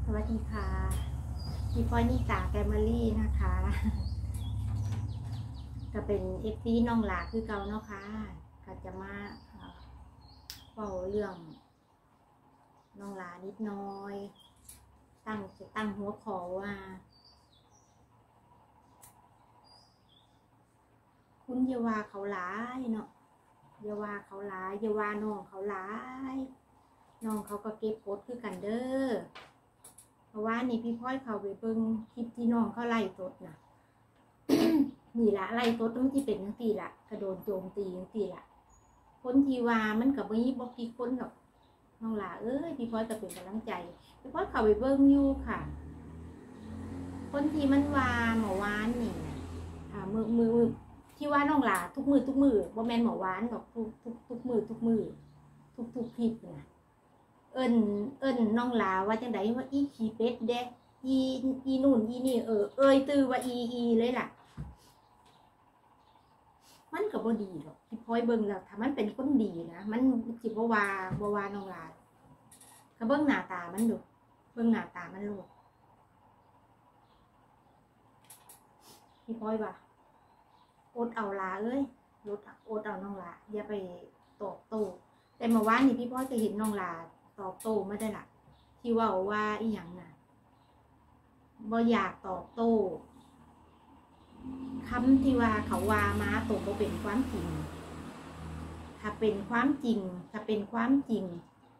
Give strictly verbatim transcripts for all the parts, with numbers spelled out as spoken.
วัสดีค่ะพี่พลอยนิตาแกมลี่นะคะก็เป็นเอฟซีน้องหลาคือเก่าเนาะค่ะก็จะมาเล่าเรื่องน้องหลานิดน้อยตั้งจะตั้งหัวข้อว่าคุณอย่าว่าเขาหลายเนาะอย่าว่าเขาหลายอย่าว่าน้องเขาหลายน้องเขาก็เก็บกดคือกันเด้อเพราะว่านี่พี่พลอยเขาไปเบิ่งคลิปที่น้องเขาไล่ตดนะ นี่ละไล่ตดมันที่เป็นทั้งตีละกระโดนโจมตีทั้งตีละคนที่ว่ามันกับมีบอกกี่คนหรอกน้องหลาเอ้ยพี่พลอยก็เป็นกำลังใจพี่พลอยเขาไปเบิ่งอยู่ค่ะคนที่มันว่าหมอวานนี่อ่ามือมือที่ว่าน้องหลาทุกมือทุกมือบ่แมนหมอวานหรอกทุกทุกทุกมือทุกมือทุกทุกคลิปนะเอิญเอิญน้องหลาว่าจังไดว่าอีขี้เป็ดเด็กอีอีนู่นอีนี่เออเอ้ยตื้อว่าอีอีเลยล่ะมันก็บ่ดีหรอกพี่พลอยเบิ่งแล้วถ้ามันเป็นคนดีนะมันสิบ่ว่าบ่ว่าน้องหลาก็เบิ่งหน้าตามันดูเบิ่งหน้าตามันลูกพี่พลอยว่าอดเอาลาเอ้ยลดอดเอาน้องหลาอย่าไปตอบโต้แต่เมื่อวานนี่พี่พลอยก็เห็นน้องหลาตอบโต้ไม่ได้ล่ะที่ว่าว่าอีหยังน่ะบ่อยากตอบโต้คำที่ว่าเขาว่ามาตรงบ่เป็นความจริงถ้าเป็นความจริงถ้าเป็นความจริง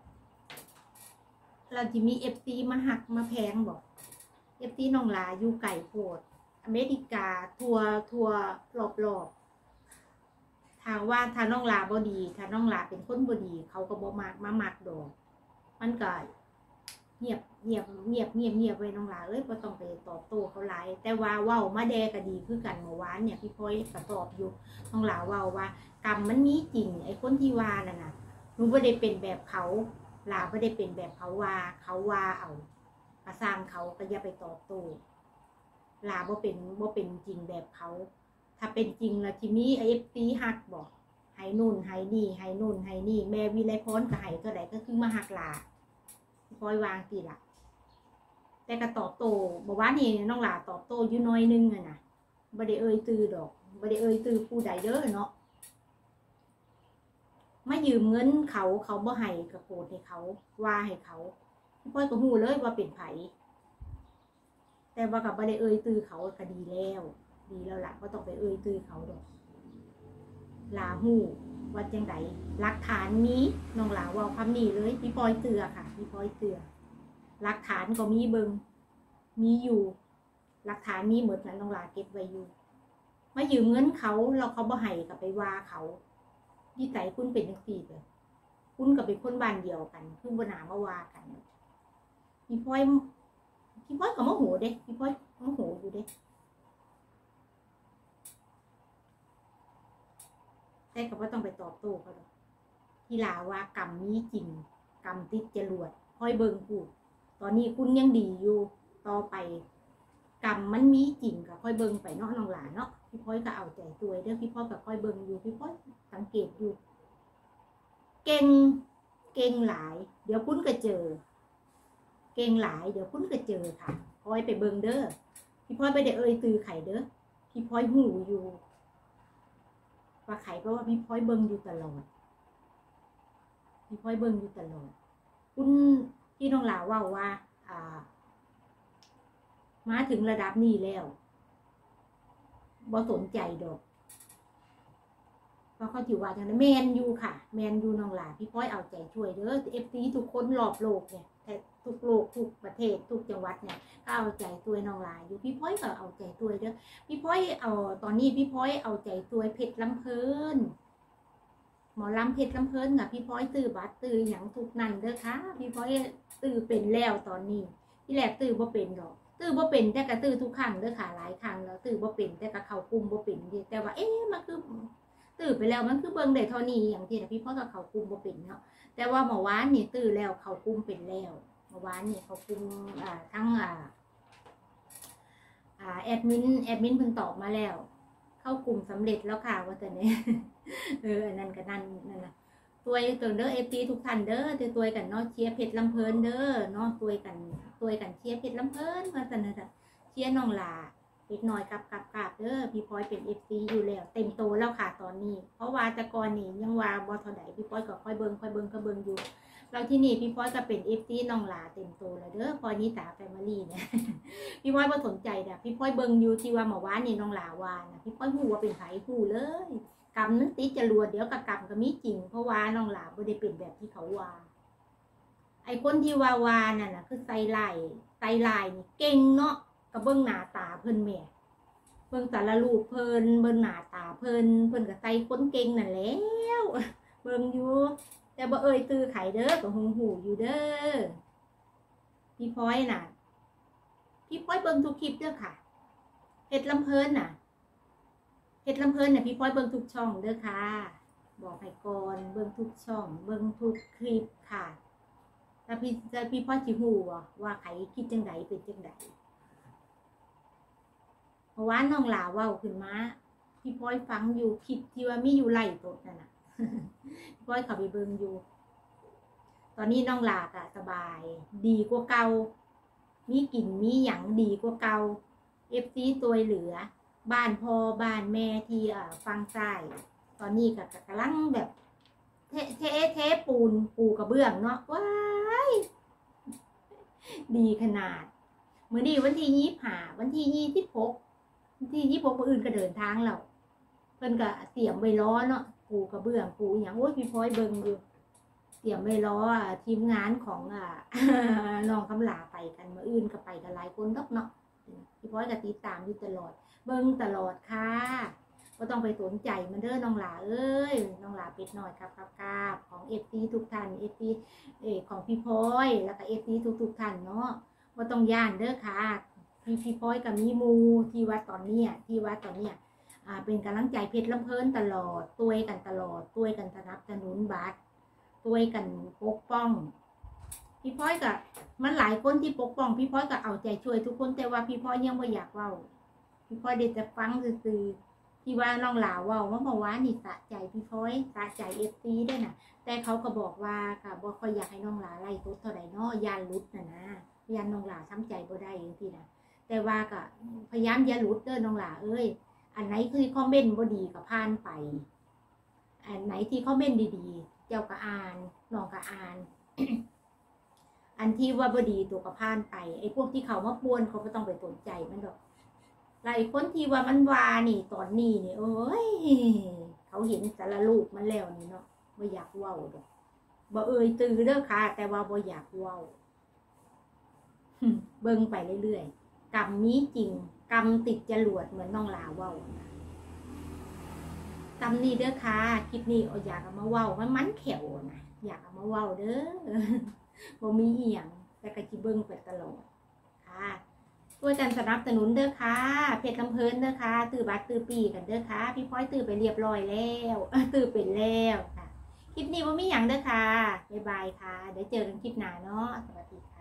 เราจะมีเอฟซีมาหักมาแพงบอกเอฟซีน้องหลาอยู่ไก่โพดอเมริกาทัวทัวรอบรอบทางว่าถ้าน้องหลาบ่ดีถ้าน้องหลาเป็นคนบ่ดีเขาก็บ่มากมามักดอกมันก็เงียบเงียบเงียบเงียบเงียบไว้น้องหลาเอ้ยบ่ต้องไปตอบโต้เขาหลายแต่ว่าเว้ามาแดก็ดีคือกันเมื่อวานเนี่ยพี่พลอยก็ตอบอยู่น้องหลาเว้าว่ากรรมมันมีจริงไอ้คนที่ว่านั่นน่ะหนูบ่ได้เป็นแบบเขาหลาบ่ได้เป็นแบบเขาว่าเขาว่าเอากระสร้างเขาก็อย่าไปตอบโต้หลาบ่เป็นบ่เป็นจริงแบบเขาถ้าเป็นจริงแล้วที่มีไอ้ เอฟ ซี ฮักบอกให้นู่นให้นี่ให้นู่นให้นี่แม่วิไลพรก็ให้เท่าใดก็คือมาฮักหลาพลอยวางตีละแต่ก็ตอบโต้บอกว่านี่น้องหลาตอบโต้อยู่น้อยนึงอะนะบ่ได้เอ่ยตือดอกบ่ได้เอ่ยตือผู้ใดเด้อเนาะมายืมเงินเขาเขาบ่ให้ก็โกรธให้เขาว่าให้เขาพลอยก็ฮู้เลยว่าเป็นไผแต่ว่าก็บ่ได้เอ่ยตือเขาก็ดีแล้วดีแล้วล่ะบ่ต้องไปเอ่ยตือเขาดอกลาฮู้ว่าจังไดหลักฐานนี้น้องหลาว่าคำนี้เลยพี่พลอยเตือค่ะพี่พลอยเตือหลักฐานก็มีเบิงมีอยู่หลักฐานมีหมดนั้นน้องหลาเก็บไว้อยู่มายืมเงินเขาเราเขาบ่ให้กับไปว่าเขาที่ใจคุณเป็นจังซี่เลยคุณกับเป็นคนบ้านเดียวกันคือบ่น่ามาว่ากันพี่พลอยพี่พลอยก็โมโหเด้พี่พลอยโมโหอยู่เด้แต่ก็บ่ต้องไปตอบโต้เขาดอกที่ลาว่ากรรมมีจริงกรรมติดจรวดค่อยเบิ่งกูตอนนี้คุณยังดีอยู่ต่อไปกรรมมันมีจริงก็ค่อยเบิ่งไปเนาะน้องหลานเนาะพี่พลอยก็เอาใจตัวเด้อพี่พลอยก็ค่อยเบิ่งอยู่พี่พลอยสังเกตอยู่เก่งเก่งหลายเดี๋ยวคุณก็เจอเก่งหลายเดี๋ยวคุณก็เจอค่ะพลอยไปเบิ่งเด้อพี่พลอยไปได้เอ่ยตือไข่เด้อพี่พลอยหูอยู่ว่าไข่เพราะว่าพี่พลอยเบิ่งอยู่ตลอดพี่พลอยเบิ่งอยู่ตลอดคุณที่น้องหลาว่าว่าอ่ามาถึงระดับนี้แล้วบ่สนใจดอกเพราะเขาถือว่าอย่างนั้นแมนยูค่ะแมนยูน้องหลาพี่พลอยเอาใจช่วยเด้อเอฟซีทุกคนรอบโลกเนี่ยแต่ทุกโลกทุกประเทศทุกจังหวัดเนี่ยก็เอาใจตัวน้องหลาอยู่พี่พลอยก็เอาใจตัวเด้อพี่พลอยเอาตอนนี้พี่พลอยเอาใจตัวเพชรลำเพลินหมอลำเพชรลำเพลินค่ะพี่พลอยตื้อบัตรตื้ออย่างทุกนั่นเด้อค่ะพี่พลอยตื้อเป็นแล้วตอนนี้ที่แรกตื้อบ่เป็นดอกตื้อบ่เป็นแต่ก็ตื้อทุกครั้งเด้อค่ะหลายครั้งแล้วตื้อบ่เป็นแต่ก็เข้ากลุ่มบ่เป็นแต่ว่าเอ๊ะมันคือตื้อไปแล้วมันคือเบิ่งได้เท่านี้อย่างที่พี่พลอยก็เข้ากลุ่มบ่เป็นเนาะแต่ว่าเมื่อวานนี่ตื้อแล้วเข้ากลุ่มเป็นแล้วเมื่อวานนี่เข้ากลุ่มอ่าทั้งอ่าอ่าแอดมินแอดมินเพิ่นตอบมาแล้วเข้ากลุ่มสำเร็จแล้วค่ะว่าแต่เนี่ยเอออันนั้นก็นั่นนั่นนะตตัวกันเด้อเอฟซีทุกท่านเด้อตัวตัวกันเนาะเชียร์เพชรลำเพลินเด้อเนาะตัวกันตัวกันเชียร์เพชรลำเพลินมาสนับเชียร์น้องหลาเล็กน้อยกับกับกับเด้อพี่พลอยเป็นเอฟซีอยู่แล้วเต็มโตแล้วค่ะตอนนี้เพราะว่าแต่ก่อนนี่ยังว่าบอทอดพี่พลอยก็ค่อยเบิ้งค่อยเบิ้งค่อยเบิ้งอยู่เราที่นี่พี่พลอยก็เป็นเอฟซีน้องหลาเต็มโตแล้วเด้อพลอยนิตาแฟมิลี่เนี่ยพี่พลอยบ่สนใจนะพี่พลอยเบิ้งอยู่ที่ว่าหมอว่านี่น้องหลาวานะพี่พลอยหูว่าเป็นไผหูเลยกรรมนึกติจะรวดเดี๋ยวกับกรรมก็มีจริงเพราะว่าน้องหลาบ่ได้เป็นแบบที่เขาว่าไอ้คนที่ว่าวานั่นน่ะคือไซไลไซไลนี่เก่งเนาะกับเบิ้งหน้าตาเพิ่นแม่เบิ่งแต่ละรูปเพิ่นเบิ่งหน้าตาเพิ่นเพิ่นก็ใส่คนเก่งนั่นแล้วเบิ่งอยู่แต่บ่เอ่ยตือไข่เด้อก็หูหูอยู่เด้อพี่พลอยน่ะพี่พลอยเบิ่งทุกคลิปเด้อค่ะเฮ็ดลำเพลินน่ะเฮ็ดลำเพลินน่ะพี่พลอยเบิ่งทุกช่องเด้อค่ะบอกให้ก่อนเบิ่งทุกช่องเบิ่งทุกคลิปค่ะแล้วพี่จะพี่พลอยสิฮู้ว่าใครคิดจังไดเป็นจังไดเพราะว่าน้องหลาเว้าขึ้นมาพี่พลอยฟังอยู่คลิปที่ว่ามีอยู่ไล่ตดนั่นน่ะพี่พลอยเข้าไปเบิ่งอยู่ตอนนี้น้องหลาก็สบายดีกว่าเก่ามีกินมีหยังดีกว่าเก่า เอฟ ซี ตัวเหลือบ้านพ่อบ้านแม่ที่อ่าฟังใต้ตอนนี้ก็กำลังแบบเทเทเทปูนปูกระเบื้องเนาะว้ายดีขนาดเมื่อดีวันที่ยี่สิบห้าวันที่ยี่สิบหกวันที่ยี่สิบหกคนอื่นก็เดินทางแล้วเพิ่นก็เตรียมไว้ล้อเนาะปูกระเบื้องปูอย่างโอ้ยพี่พลอยเบิ่งอยู่เตรียมไว้ล้อทีมงานของอ่าน้องคำลาไปกันเมื่ออื่นก็ไปกันหลายคนดอกเนาะพี่พลอยก็ติดตามอยู่ตลอดเบิ่งตลอดค่ะก็ต้องไปสนใจมันเด้อน้องหลาเอ้ยน้องหลาเป็ดหน่อยครับครับครับของเอฟซีทุกท่านเอฟซีเอของพี่พลอยแล้วก็เอฟซีทุกทุกท่านเนาะว่าต้องย่านเด้อค่ะพี่พี่พลอยกับมีมูที่วัดตอนเนี้ยที่วัดตอนเนี้ยอ่าเป็นกำลังใจเพชรลำเพลินตลอดตัวยกันตลอดตัวยกันสนับสนุนบัตรตัวยกันปกป้องพี่พลอยกับมันหลายคนที่ปกป้องพี่พลอยก็เอาใจช่วยทุกคนแต่ว่าพี่พลอยยังไม่อยากเว้าพี่พลอยเด็ดจะฟังซื่อที่ว่าน้องหลาเว้าว่าเมื่อวานนี่สะใจพี่พลอยสะใจเอฟซีได้น่ะแต่เขาก็บอกว่าค่ะบอกเขาอยากให้น้องหลาไล่ตุ๊ดเท่าไหร่เนาะยานลุดน่ะนะยานน้องหลาทำใจบ่ได้อย่างที่นะแต่ว่าก็พยายามอย่าลุดเด้อน้องหลาเอ้ยอันไหนคือคอมเมนต์บ่ดีก็ผ่านไปอันไหนที่คอมเมนต์ดีๆเจ้าก็อ่านน้องก็อ่าน อันที่ว่าบดีตัวก็ผ่านไปไอ้พวกที่เขามาป่วนเขาก็ต้องไปสนใจมันดอกหลายคนที่ว่ามันวานี่ตอนนี้นี่โอ้ยเขาเห็นสารลูกมันแล้วนี่เนาะบ่อยากเว้าดอกบ่เอ่ยตือเด้อค่ะแต่ว่าบ่อยากเว้าเบิ่งไปเรื่อยๆกรรมมีจริงกรรมติดจรวดเหมือนน้องลาเว้ากรรมนี้เด้อค่ะคลิปนี้อยากเอามาเว้ามันมันแขวนะอยากเอามาเว้าเด้อบ่มีเอียงแต่ก็สิเบิ่งไปตลอดค่ะช่วยกันสนับสนุนเด้อค่ะเพชรลำเพลินเด้อค่ะตื้อบัตรตื้อปีกันเด้อค่ะพี่พลอยตื้อไปเรียบร้อยแล้วตื้อเป็นแล้วค่ะคลิปนี้บ่มีหยังเด้อค่ะบ๊ายบายค่ะเดี๋ยวเจอกันคลิปหน้าเนาะสวัสดีค่ะ